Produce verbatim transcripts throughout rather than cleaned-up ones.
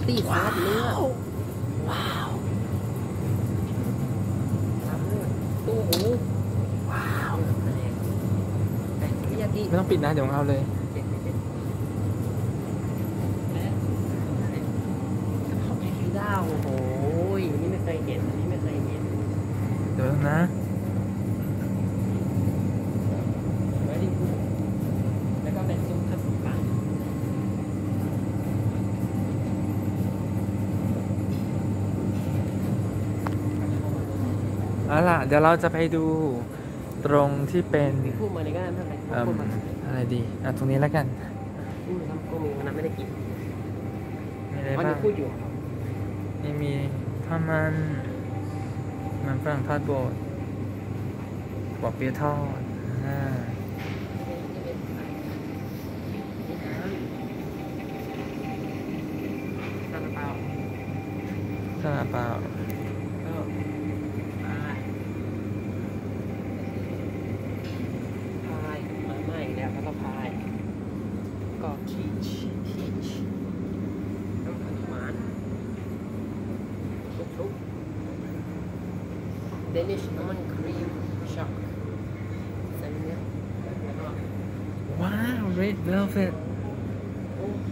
ตี้ซอสเนื้อว้าวตู้หมูว้าวแต่ที่ยากิไม่ต้องปิดนะเดี๋ยวเอาเลยดาวโอ้โหนี่ไม่เคยเห็นอันนี้ไม่เคยเห็นเดี๋ยวนะไว้ดิแล้วก็เป็นซุปขนมปังเอาล่ะเดี๋ยวเราจะไปดูตรงที่เป็นพูดมาในก็ได้ไม่เป็นไรพูดมาอะไรดีอ่ะตรงนี้แล้วกันพูดทำก็มีวันนั้นไม่ได้กินมีอะไรบ้างพูดอยู่นี่มีทอดมันมันฝรั่งทอดโบดปอเปี๊ยะทอดอ่าซาลาเปาซาลาเปาก็พายพายมาใหม่แล้วแล้วก็พายก็ชีชชีชแล้วก็ขนมหวานชุบๆ Danish almond cream shock ใส่เนื้อว้าว red velvet โอเค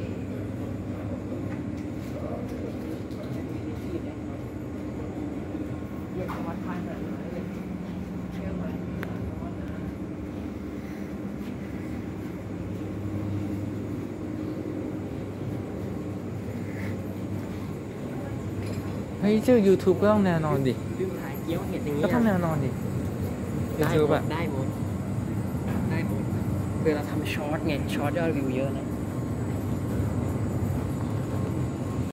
เรียกวัดพายหน่อยเลยเชื่อไหมเฮ้ยชื่อ YouTube ก็ต้องแนวนอนดิดูถ่ายเกี๊ยวเห็ดอย่างนี้ก็ต้องแนวนอนดิได้หม YouTube ดอะได้หมดได้หมดเวลาทำช็อตไงช็อตยอดวิวเยอะนะ